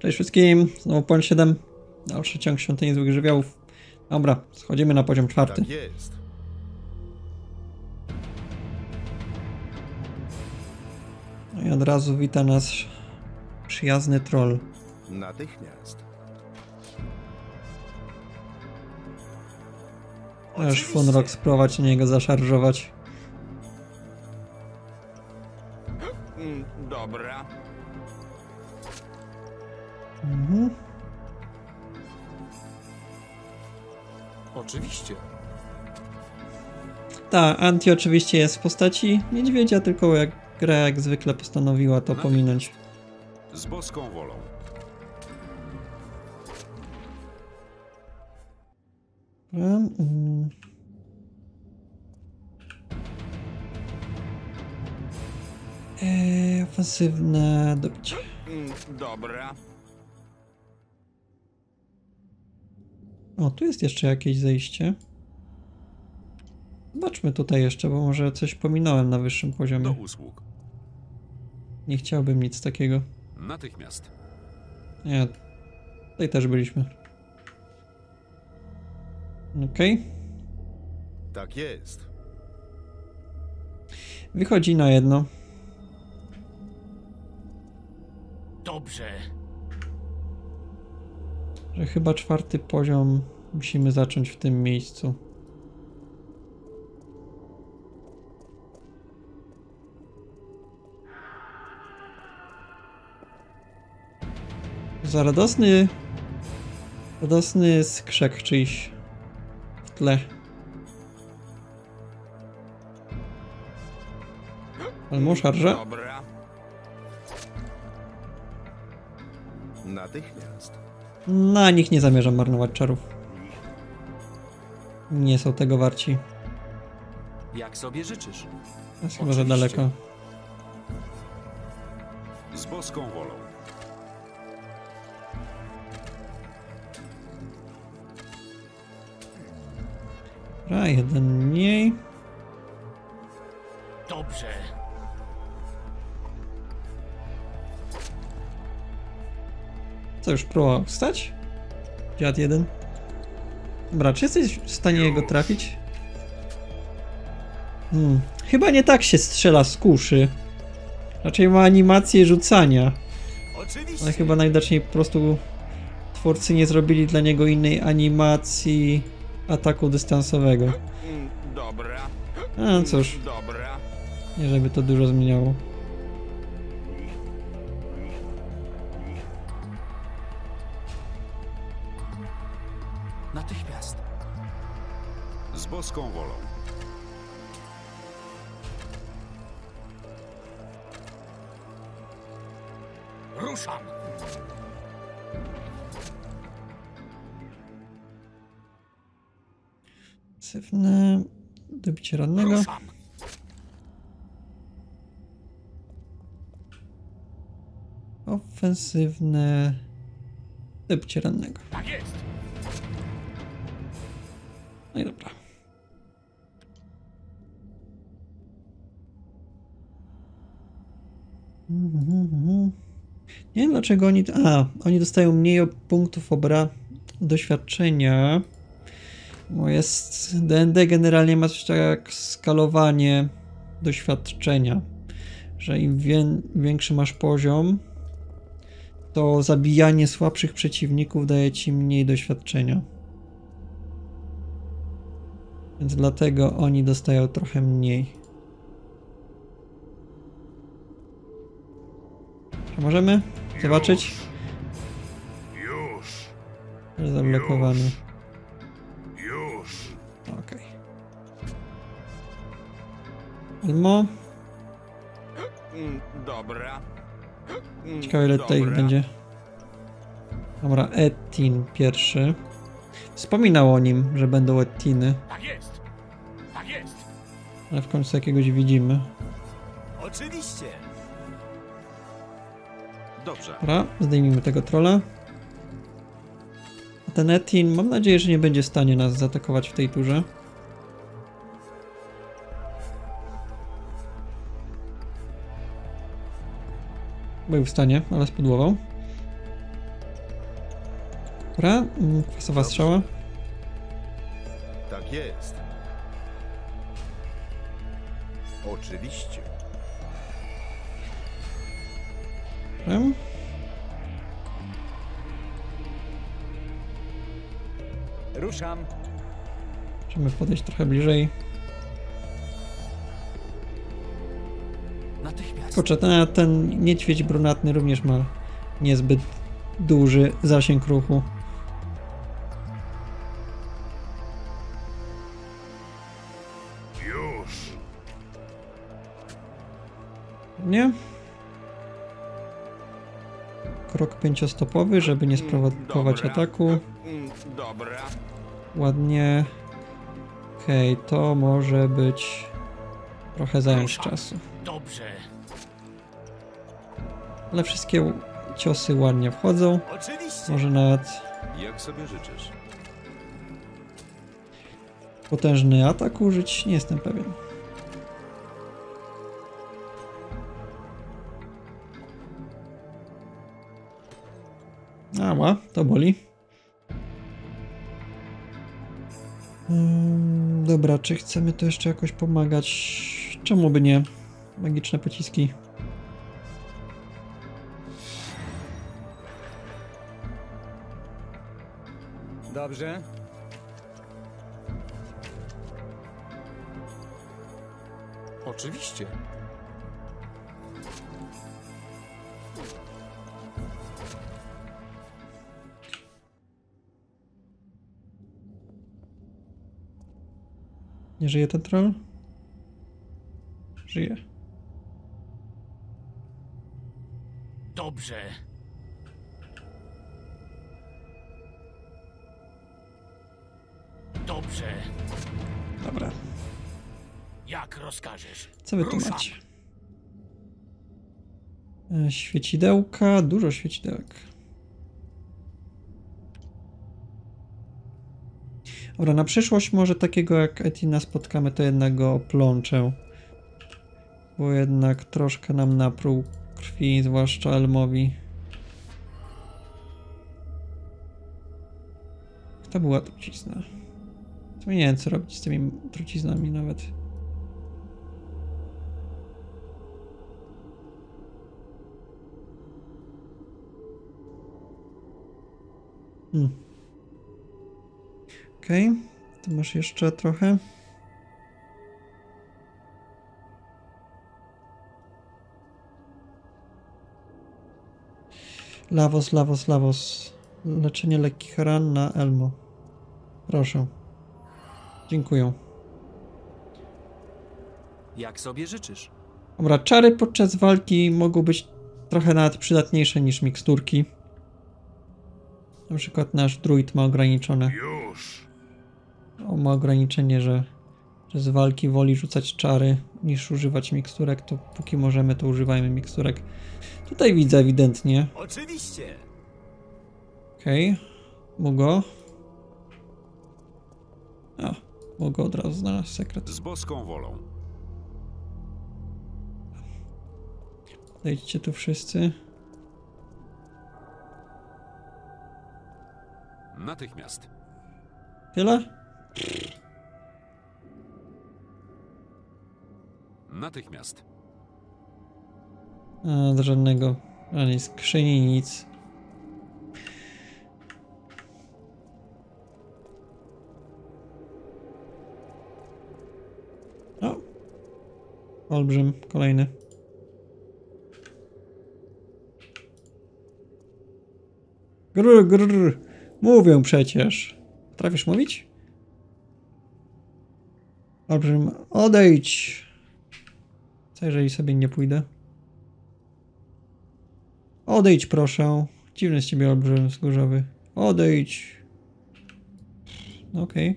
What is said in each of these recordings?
Cześć wszystkim, znowu Pon 7. Dalszy ciąg Świątyni Złych Żywiołów. Dobra, schodzimy na poziom 4. Tak jest. No i od razu wita nas przyjazny troll. Natychmiast. Aż Funrock spróbować na niego zaszarżować. Dobra. Oczywiście. Ta, Anti oczywiście jest w postaci niedźwiedzia, tylko jak gra jak zwykle postanowiła to pominąć. Z boską wolą. Ofensywne dobicie. Dobra. O, tu jest jeszcze jakieś zejście. Zobaczmy tutaj jeszcze, bo może coś pominąłem na wyższym Do poziomie. usług. Nie chciałbym nic takiego. Natychmiast. Nie, tutaj też byliśmy. Okej. Tak jest. Wychodzi na jedno. Dobrze. Że chyba 4. poziom musimy zacząć w tym miejscu. Za radosny skrzek czyjś w tle. Albo szarża? Dobra. Natychmiast. Na nich nie zamierzam marnować czarów. Nie są tego warci. Jak sobie życzysz. Jest chyba za daleko. Z boską wolą. Dobra, jeden mniej. Dobrze. Co, już próbował wstać? Dziad jeden. Dobra, czy jesteś w stanie jego trafić? Chyba nie tak się strzela z kuszy. Raczej ma animację rzucania. Oczywiście. Ale chyba najwidoczniej po prostu twórcy nie zrobili dla niego innej animacji ataku dystansowego. Dobra. A no cóż, Dobra. nie żeby to dużo zmieniało. Natychmiast. Z boską wolą. Ruszam. Pasywne dobicie rannego. Ruszam. Ofensywne dobicie rannego. Tak jest. No i dobra. Nie wiem dlaczego oni... oni dostają mniej punktów doświadczenia. Bo jest... D&D generalnie ma coś tak jak skalowanie doświadczenia. Że im większy masz poziom, to zabijanie słabszych przeciwników daje ci mniej doświadczenia. Więc dlatego oni dostają trochę mniej. Czy możemy zobaczyć? Już. Zablokowany. Już. Okej. Elmo. Dobra. Ciekawe ile tutaj ich będzie. Dobra, Ettin pierwszy. Wspominał o nim, że będą Ettiny. Tak jest. Tak jest. Ale w końcu jakiegoś widzimy. Oczywiście. Dobrze. Dobra, zdejmijmy tego trolla. A ten Ettin, mam nadzieję, że nie będzie w stanie nas zaatakować w tej turze. Był w stanie, ale spudłował. Dobra, kwasowa strzała. Tak jest. Oczywiście. Dobra. Ruszam. Możemy podejść trochę bliżej. Natychmiast. Kurczę, ten niedźwiedź brunatny również ma niezbyt duży zasięg ruchu. Już. Nie? Krok 5-stopowy, żeby nie sprowokować Dobra. ataku. Dobra. Ładnie. Okej, to może być trochę zająć czasu. Dobrze. Ale wszystkie ciosy ładnie wchodzą. Oczywiście. Może nawet Jak sobie życzysz? potężny atak użyć, nie jestem pewien. Ała, to boli. Dobra, czy chcemy to jeszcze jakoś pomagać? Czemu by nie? Magiczne pociski. Dobrze. Oczywiście. Nie żyje ten troll? Żyje. Dobrze. Dobrze. Dobra. Jak rozkażesz. Co wy tu Ruszam. macie? Świecidełka, dużo świecidełek. Dobra, na przyszłość może takiego jak Etina spotkamy, to jednak go plączę. Bo jednak troszkę nam napruł krwi, zwłaszcza Elmowi. To była trucizna. To nie wiem co robić z tymi truciznami nawet. Okej, to masz jeszcze trochę. Lawos, lawos, lawos. Leczenie lekkich ran na Elmo. Proszę. Dziękuję. Jak sobie życzysz. Dobra, czary podczas walki mogą być trochę nawet przydatniejsze niż miksturki. Na przykład nasz druid ma ograniczone. Już. Ma ograniczenie, że z walki woli rzucać czary niż używać miksturek, to póki możemy, to używajmy miksturek. Tutaj widzę ewidentnie. Oczywiście. Okej. Mugo. A, Mugo od razu znalazł sekret. Z boską wolą. Podejdźcie tu wszyscy. Natychmiast. Tyle? Natychmiast. A, do żadnego. Ani skrzyni, nic. O! Olbrzym, kolejny. Grr, grr. Mówię przecież. Potrafisz mówić? Olbrzym, odejdź! Co jeżeli sobie nie pójdę? Odejdź proszę. Dziwny z ciebie olbrzym wzgórzowy. Odejdź. Okej.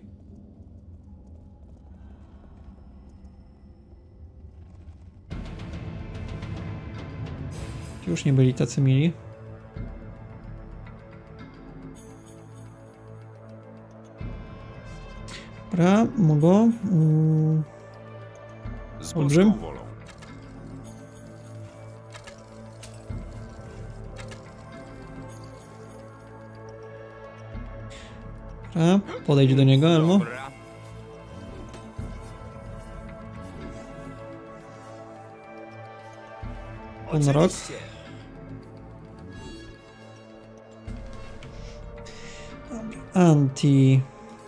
Ci już nie byli tacy mili. Dobra, mogę. Z Olbrzym? boską wolą. Dobra, podejdź do niego, Elmo. Dobra. Unrok. Oczywiście. Anti.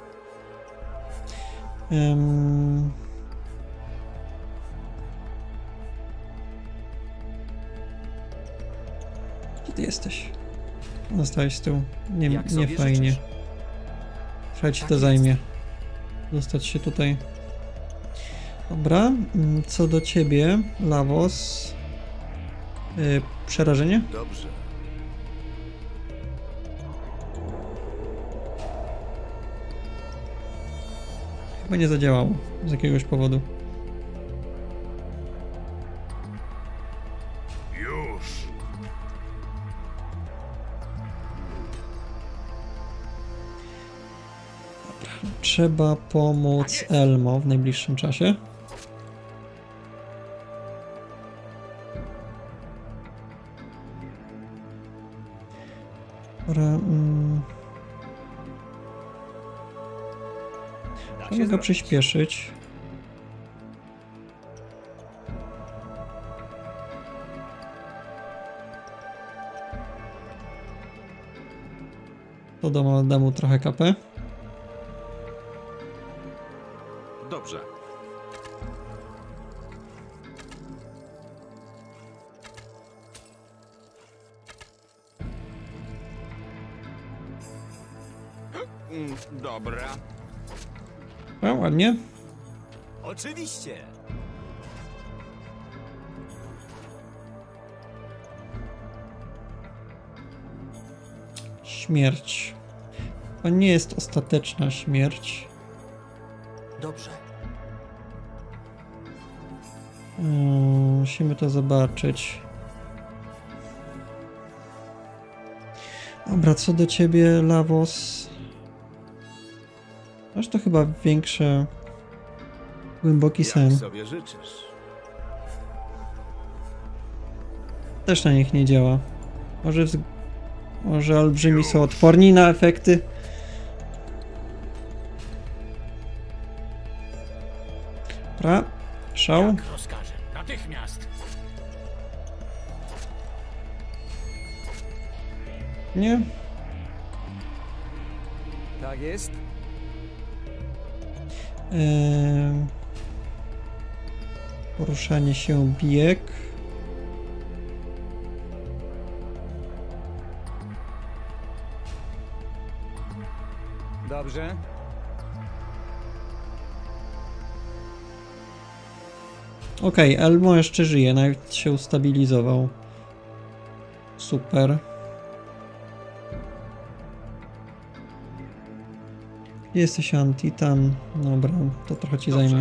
Gdzie ty jesteś? Zostałeś z tyłu. Nie, Jak nie sobie fajnie. życzysz? Trochę ci Tak to jest. zajmie. Dostać się tutaj. Dobra, co do ciebie, Lavos. Przerażenie? Dobrze. Chyba nie zadziałało z jakiegoś powodu. Już. Trzeba pomóc Elmo w najbliższym czasie. Dobra, mogę go przyspieszyć. To da mu trochę KP. Dobrze. Dobra. No, ładnie. Oczywiście. Śmierć. To nie jest ostateczna śmierć. Dobrze. Musimy to zobaczyć. Dobra, co do ciebie, Lavos. Masz to chyba większe... Głęboki sen. Jak sobie życzysz. Też na nich nie działa. Może olbrzymi są odporni na efekty? Dobra, szał. Jak rozkażę. Natychmiast. Nie? Tak jest. Poruszanie się, bieg. Dobrze. Okej, Elmo jeszcze żyje, nawet się ustabilizował. Super. Jesteś Antitan. Dobra, to trochę ci Dobrze. zajmie.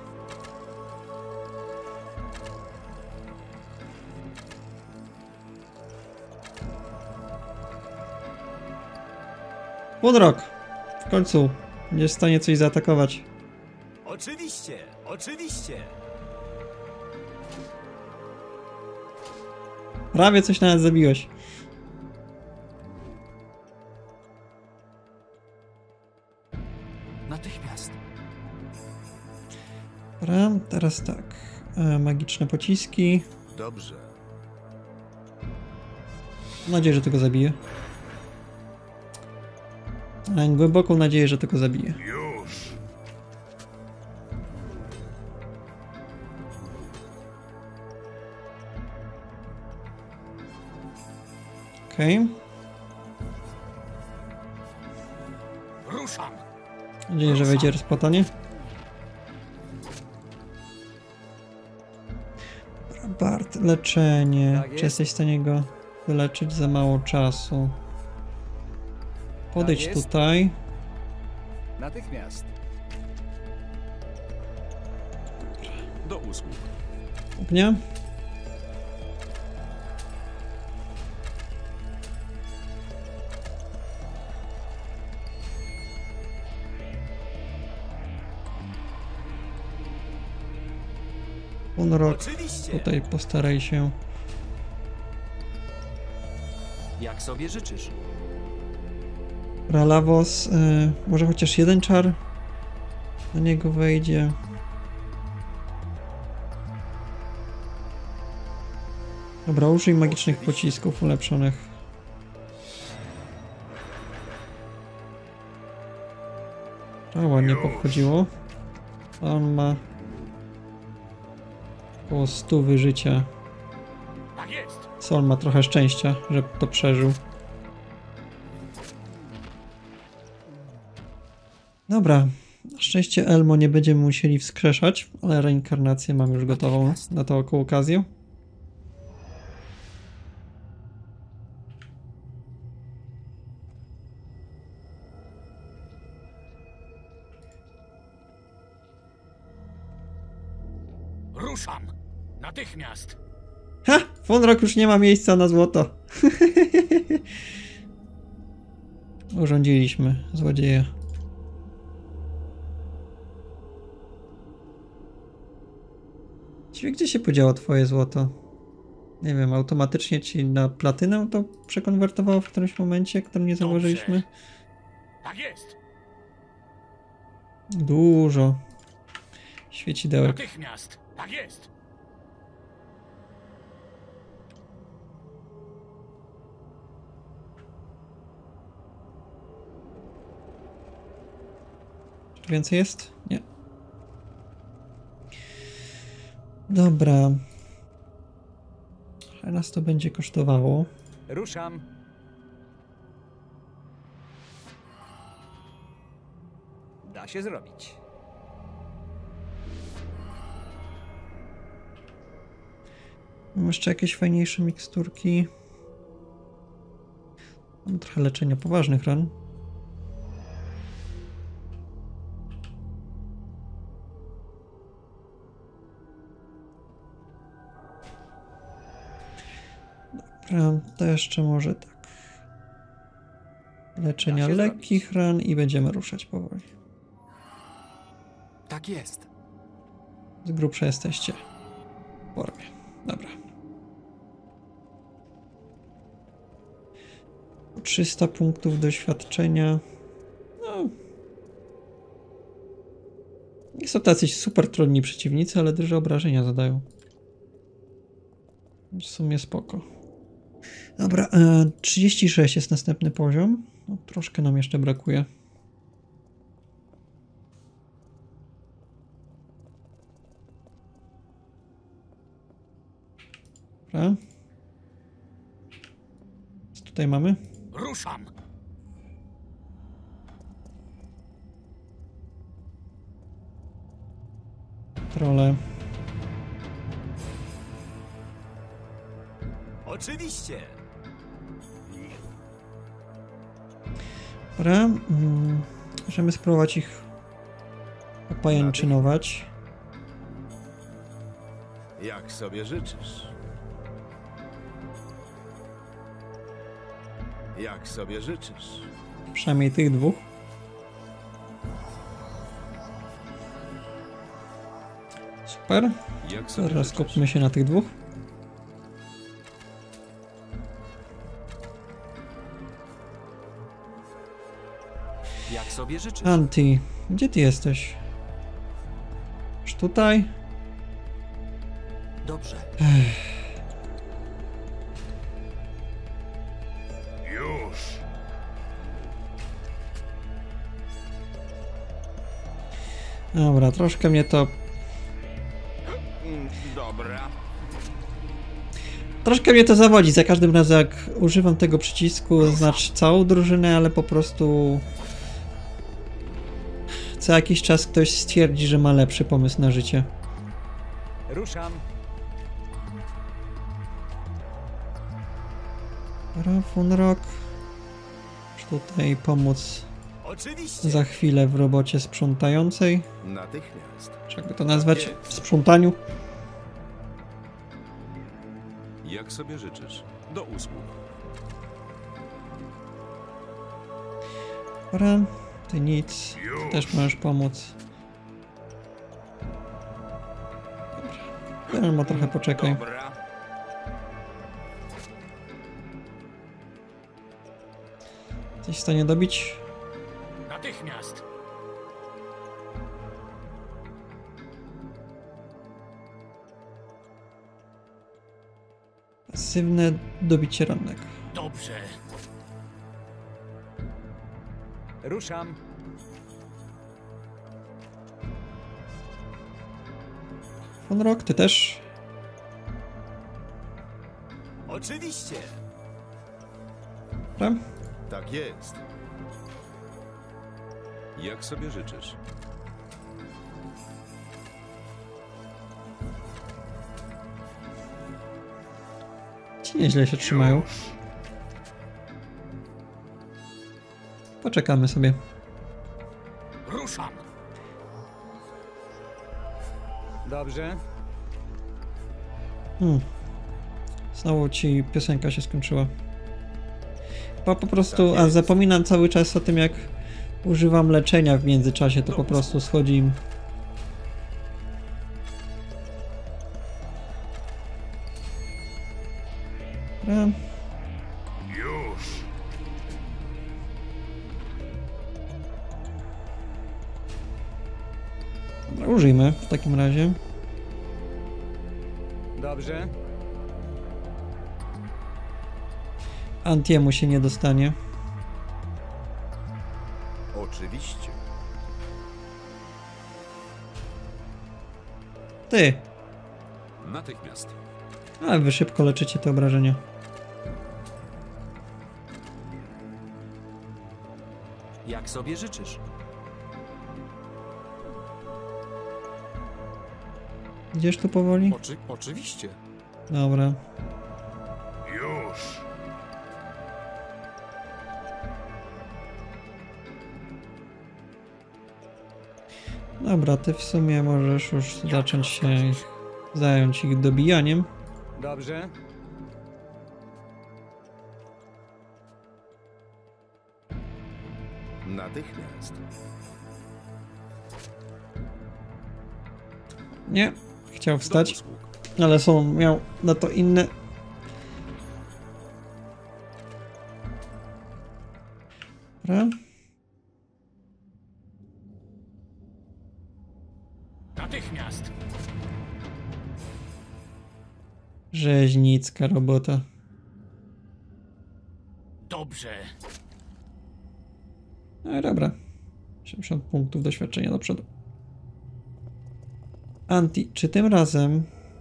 Unrok! W końcu będziesz w stanie coś zaatakować. Oczywiście. Oczywiście. Prawie coś nawet zabiłeś. Natychmiast. Dobra, teraz tak. Magiczne pociski. Dobrze. Mam nadzieję, że tego zabije. Mam głęboką nadzieję, że tego zabije. Już. Okej. Ruszam. Mam nadzieję, że wejdzie rozpłatanie. Bart, leczenie. Tak jest. Czy jesteś w stanie go wyleczyć? Za mało czasu. Podejdź Tak jest. tutaj. Natychmiast. Do usług. Ognia. Unrok. Oczywiście. Tutaj postaraj się. Jak sobie życzysz. Ralawos, może chociaż jeden czar na niego wejdzie. Dobra, użyj magicznych pocisków ulepszonych. Ładnie pochodziło. A on ma około 100 życia. Tak jest. Sol ma trochę szczęścia, że to przeżył. Dobra. Na szczęście Elmo nie będziemy musieli wskrzeszać, ale reinkarnację mam już gotową na tą okazję. Ruszam. Natychmiast. Ha! Funrock już nie ma miejsca na złoto. Urządziliśmy złodzieja. Ciekawe, gdzie się podziało twoje złoto? Nie wiem, automatycznie ci na platynę to przekonwertowało w którymś momencie, którym nie zauważyliśmy? Tak jest. Dużo świecidełek. Natychmiast. Tak jest. Czy więcej jest? Nie. Dobra. Ale nas to będzie kosztowało. Ruszam. Da się zrobić. Mam jeszcze jakieś fajniejsze miksturki. Mam trochę leczenia poważnych ran. Dobra, to jeszcze może tak. Leczenia lekkich ran i będziemy ruszać powoli. Tak jest. Z grubsza jesteście. W formie. Dobra. 300 punktów doświadczenia. No. Nie są tacy super trudni przeciwnicy, ale duże obrażenia zadają. W sumie spoko. Dobra, 36 jest następny poziom. No, troszkę nam jeszcze brakuje. Dobra. Co tutaj mamy? Ruszam. Trole. Oczywiście. Dobra. Możemy spróbować ich opajęczynować. Jak sobie życzysz? Jak sobie życzysz? Przynajmniej tych dwóch. Super. Jak sobie Teraz życzysz? skupmy się na tych dwóch. Jak sobie życzysz? Anti, gdzie ty jesteś? Już tutaj? Dobrze. Już. Dobra, troszkę mnie to... Dobra. Troszkę mnie to zawodzi. Za każdym razem jak używam tego przycisku, znaczy całą drużynę, ale po prostu... Co jakiś czas ktoś stwierdzi, że ma lepszy pomysł na życie. Ruszam. Dobra, Funrock. Muszę tutaj pomóc Oczywiście. za chwilę w robocie sprzątającej. Natychmiast. Czy jakby to nazwać? Sprzątaniu. Jak sobie życzysz? Do usług. Dobra, ty nic. Ty też możesz pomóc. Dobra. Ma trochę poczekaj. Dobra. Jesteś w stanie dobić? Natychmiast! Pasywne dobicie rannego. Dobrze. Ruszam. Von Rock, ty też? Oczywiście. Dobra. Tak jest. Jak sobie życzysz? Ci nieźle się trzymają. Poczekamy sobie. Ruszam. Dobrze. Znowu ci piosenka się skończyła. Bo po prostu, a zapominam cały czas o tym, jak używam leczenia w międzyczasie, to po prostu schodzi im. Dobra. Już. Dobra, użyjmy w takim razie. Dobrze. Antiemu się nie dostanie. Oczywiście. Ty! Natychmiast. Ale wy szybko leczycie te obrażenia. Jak sobie życzysz? Idziesz tu powoli? Oczywiście. Dobra. Już. Dobra, ty w sumie możesz już zacząć się zająć ich dobijaniem. Dobrze. Natychmiast. Nie, chciał Do wstać, usług. ale miał na to inne. Dobra. Natychmiast. Rzeźnicka robota. Dobrze. No i dobra. 70 punktów doświadczenia do przodu. Anti, czy tym razem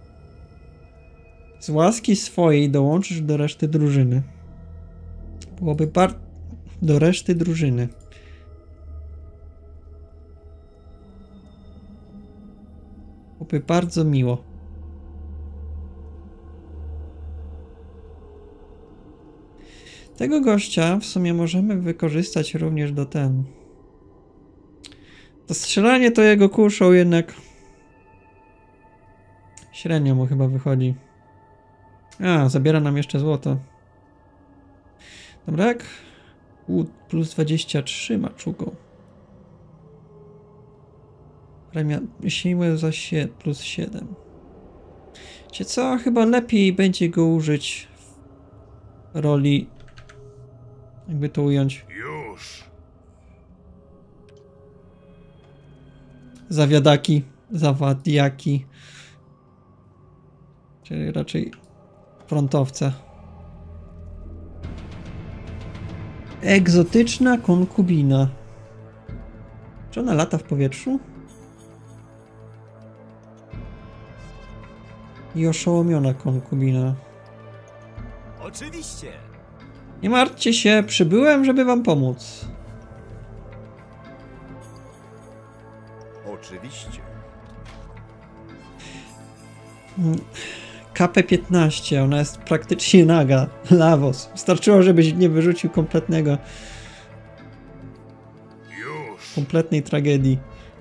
z łaski swojej dołączysz do reszty drużyny? Byłoby do reszty drużyny. Byłoby bardzo miło. Tego gościa w sumie możemy wykorzystać również do To strzelanie to jego kuszą jednak średnio mu chyba wychodzi. A, zabiera nam jeszcze złoto. Dobra, jak? Plus 23 maczugą. Premia siły za plus 7. Wiecie co? Chyba lepiej będzie go użyć w roli, jakby to ująć, Już. zawadiaki. Czyli raczej frontowca. Egzotyczna konkubina. Czy ona lata w powietrzu? I oszołomiona konkubina. Oczywiście. Nie martwcie się, przybyłem, żeby wam pomóc. Oczywiście. KP-15, ona jest praktycznie naga. Lawos. Wystarczyło, żebyś nie wyrzucił Już. kompletnej tragedii.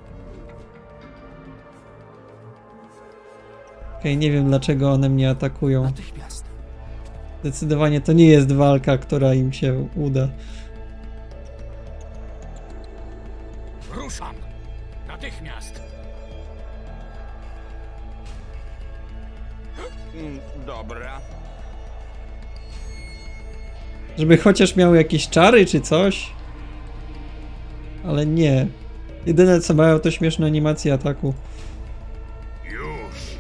Okej, nie wiem dlaczego one mnie atakują. Natychmiast. Zdecydowanie to nie jest walka, która im się uda. Ruszam. Natychmiast. Dobra. Żeby chociaż miał jakieś czary czy coś. Ale nie. Jedyne co mają to śmieszne animacje ataku. Już.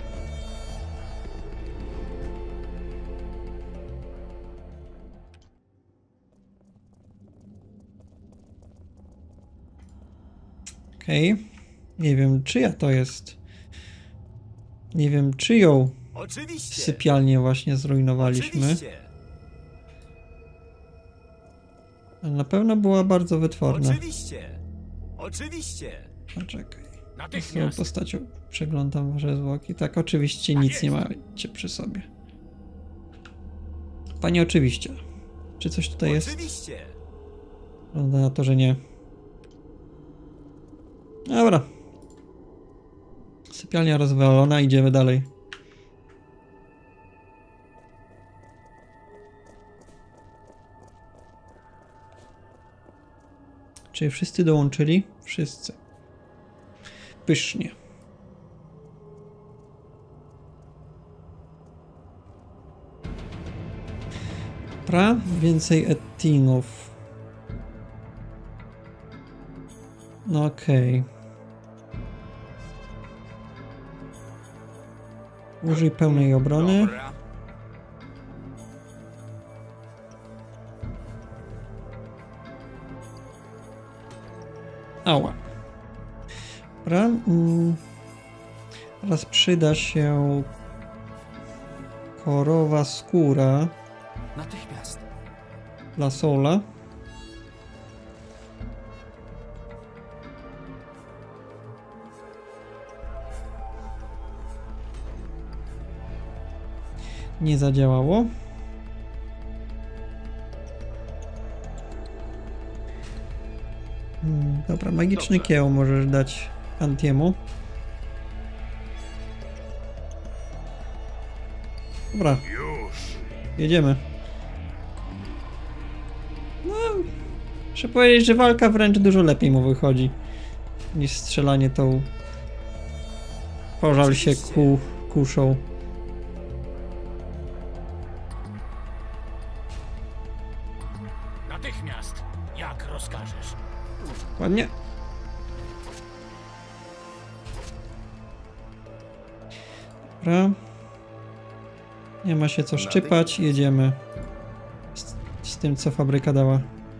Okej. Nie wiem czyja to jest. Nie wiem czyją Oczywiście. sypialnię właśnie zrujnowaliśmy. Oczywiście. Ale na pewno była bardzo wytworna. Oczywiście. Oczywiście. Poczekaj. Swoją Natychmiast! postacią przeglądam wasze zwłoki. Tak, oczywiście nic nie macie przy sobie. Panie, oczywiście. Czy coś tutaj jest? Oczywiście. Wygląda na to, że nie. Dobra. Sypialnia rozwalona, idziemy dalej. Czy wszyscy dołączyli? Wszyscy. Pysznie. Dobra, więcej ettingów. No okej. Użyj pełnej obrony. Dobra. Ała. Dobra. Teraz przyda się korowa skóra Natychmiast. dla Soula. Nie zadziałało. Dobra, magiczny Dobrze. kieł możesz dać Antiemu. Dobra, Już. jedziemy. No, muszę powiedzieć, że walka wręcz dużo lepiej mu wychodzi niż strzelanie tą pożal się kuszą. Natychmiast! Jak rozkażesz? Ładnie. Dobra. Nie ma się co szczypać, jedziemy z tym, co fabryka dała.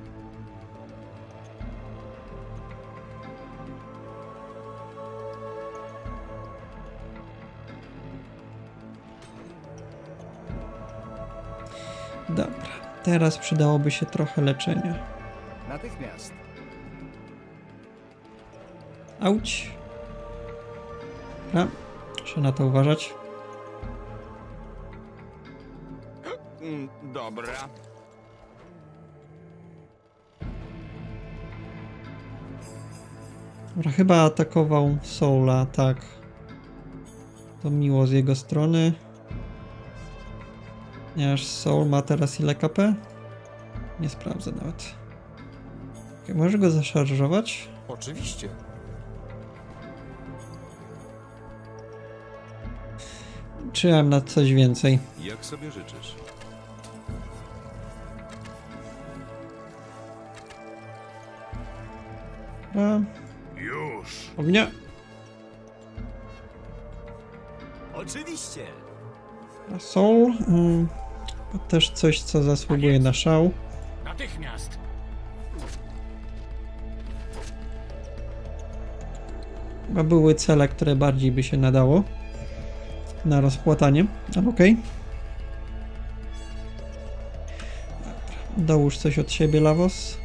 Dobra, teraz przydałoby się trochę leczenia. Natychmiast. Auć. Dobra, muszę na to uważać. Dobra. Dobra, chyba atakował Soula, tak. To miło z jego strony. Ponieważ Soul ma teraz ile KP? Nie sprawdzę nawet. Okay, możesz go zaszarżować? Oczywiście. Czyłem na coś więcej. Jak sobie życzysz? Dobra, Już. ognia. Oczywiście. A Soul. To też coś, co zasługuje na szał. Natychmiast! Chyba były cele, które bardziej by się nadało na rozpłatanie, ale okej. Dołóż coś od siebie, Lavos.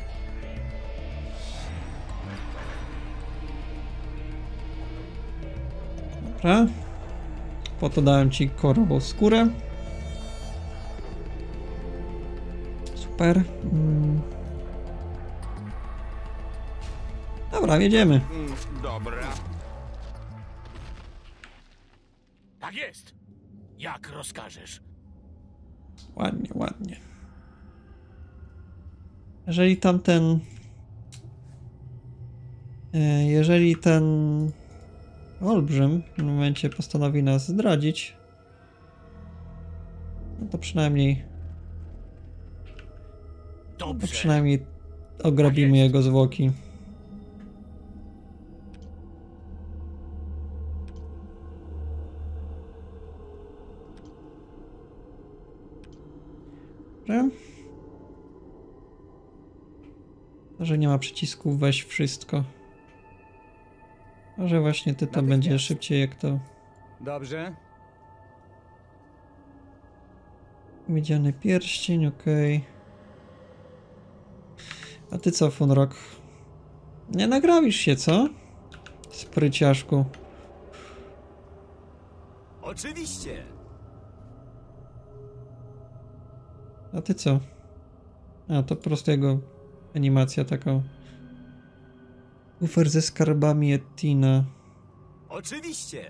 Dobra. Po to dałem ci korową skórę. Super. Dobra, jedziemy. Dobra. Tak jest! Jak rozkażesz? Ładnie, ładnie. Jeżeli tamten... Jeżeli ten olbrzym w tym momencie postanowi nas zdradzić, no to przynajmniej Dobrze! ograbimy jego zwłoki. Że nie ma przycisku weź wszystko. Może właśnie ty to będzie szybciej jak to. Dobrze. Miedziany pierścień, okej. A ty co, Funrock? Nie nagrabisz się, co? Spryciaszku. Oczywiście. A ty co? A, to po prostu jego animacja taka. Kufer ze skarbami Ettina. Oczywiście.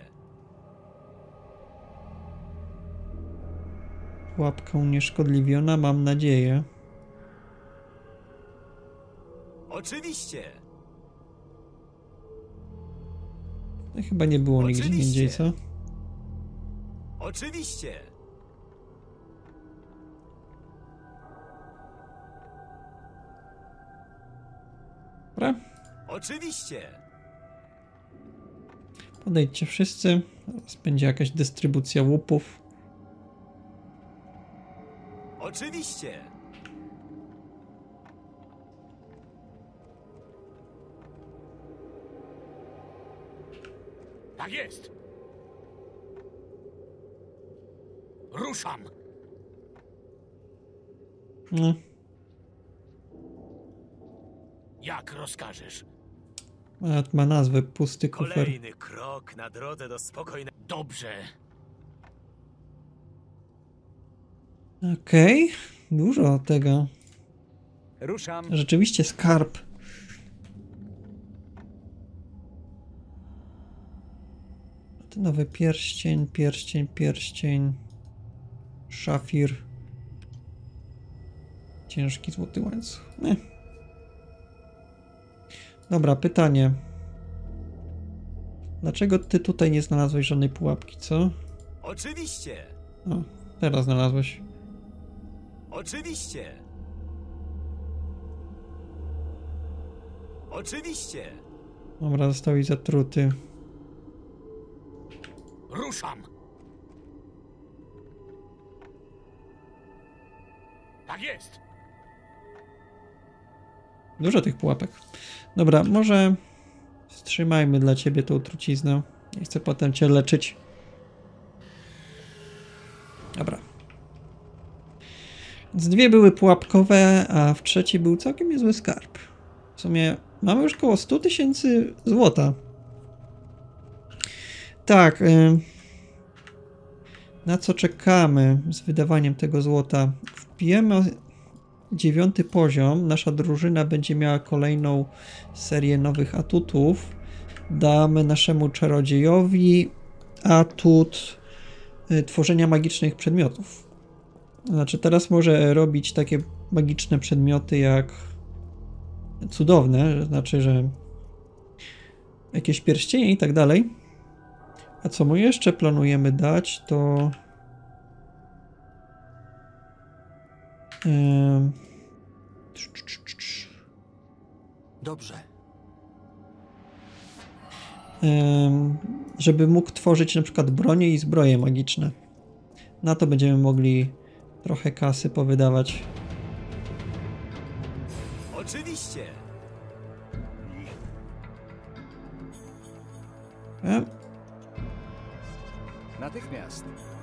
Pułapka unieszkodliwiona, mam nadzieję. Oczywiście. No, chyba nie było nigdzie indziej, co? Oczywiście. Dobra? Oczywiście. Podejdźcie wszyscy. Teraz będzie jakaś dystrybucja łupów. Oczywiście. Tak jest. Ruszam. No. Jak rozkażesz. Nawet ma nazwę pusty kufer. Kolejny krok na drodze do spokojnego. Dobrze. Okej. Dużo tego. Ruszam. Rzeczywiście skarb. Ten nowy pierścień, pierścień. Szafir. Ciężki złoty łańcuch. Dobra, pytanie. Dlaczego ty tutaj nie znalazłeś żadnej pułapki, co? Oczywiście. O, teraz znalazłeś. Oczywiście. Oczywiście. Dobra, zostałeś zatruty. Ruszam. Tak jest. Dużo tych pułapek. Dobra, może wstrzymajmy dla ciebie tą truciznę. Nie chcę potem cię leczyć. Dobra. Więc dwie były pułapkowe, a w trzeciej był całkiem niezły skarb. W sumie mamy już około 100 000 złota. Tak. Na co czekamy z wydawaniem tego złota? Wbijemy 9. poziom. Nasza drużyna będzie miała kolejną serię nowych atutów. Damy naszemu czarodziejowi atut tworzenia magicznych przedmiotów. Znaczy teraz może robić takie magiczne przedmioty jak cudowne, znaczy, że jakieś pierścienie i tak dalej. A co mu jeszcze planujemy dać, to Dobrze. żeby mógł tworzyć na przykład bronie i zbroje magiczne. Na to będziemy mogli trochę kasy powydawać. Oczywiście. Natychmiast.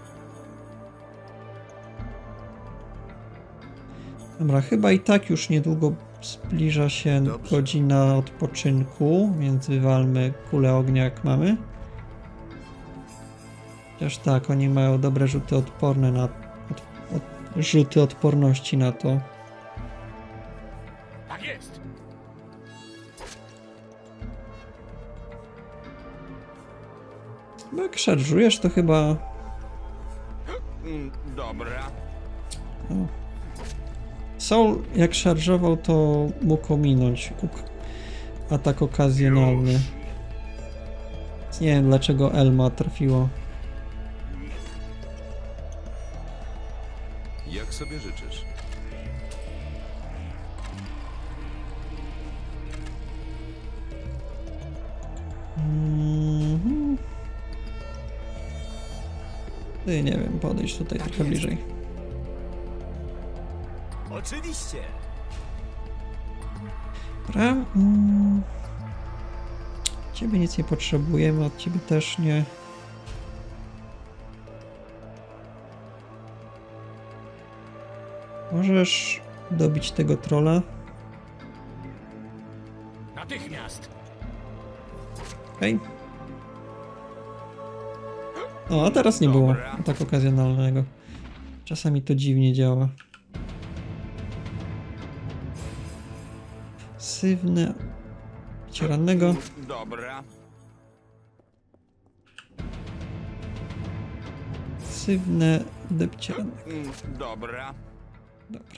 Dobra, chyba i tak już niedługo zbliża się godzina odpoczynku, więc wywalmy kulę ognia jak mamy. Chociaż tak, oni mają dobre rzuty odporne na... rzuty odporności na to. Tak jest. Bo jak szarżujesz, to chyba... Dobra. Soul jak szarżował, to mógł ominąć atak okazjonalny. Nie wiem dlaczego Elma trafiło. Jak sobie życzysz? Ty, nie wiem, podejdź tutaj trochę bliżej. Oczywiście. Dobra. Ciebie nic nie potrzebujemy, od ciebie też nie. Możesz dobić tego trolla. Natychmiast! Okej. O, a teraz nie było tak okazjonalnego. Czasami to dziwnie działa. Pasywne. Bicie rannego. Dobra. Pasywne. Bicie rannego. Dobra. Dobra.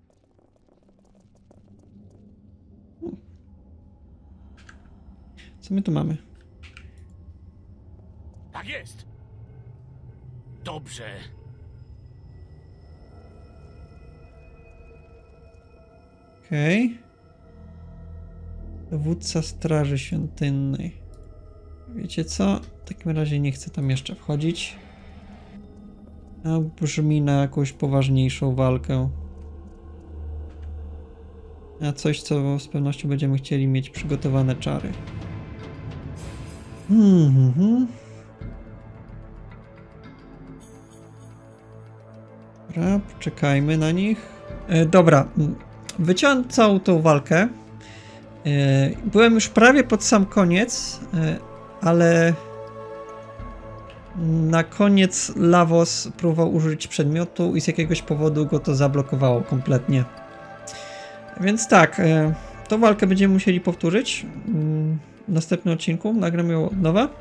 Co my tu mamy? Tak jest! Dobrze. Okej. Dowódca Straży Świątynnej. Wiecie co? W takim razie nie chcę tam jeszcze wchodzić. A brzmi na jakąś poważniejszą walkę. A coś, co z pewnością będziemy chcieli mieć przygotowane czary. Dobra, poczekajmy na nich. Dobra, wyciąłem całą tą walkę. Byłem już prawie pod sam koniec, ale na koniec Lavos próbował użyć przedmiotu i z jakiegoś powodu go to zablokowało kompletnie. Więc tak, tą walkę będziemy musieli powtórzyć w następnym odcinku. Nagram ją od nowa.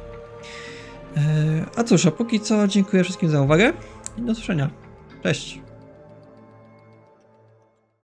A cóż, a póki co dziękuję wszystkim za uwagę i do usłyszenia. Cześć!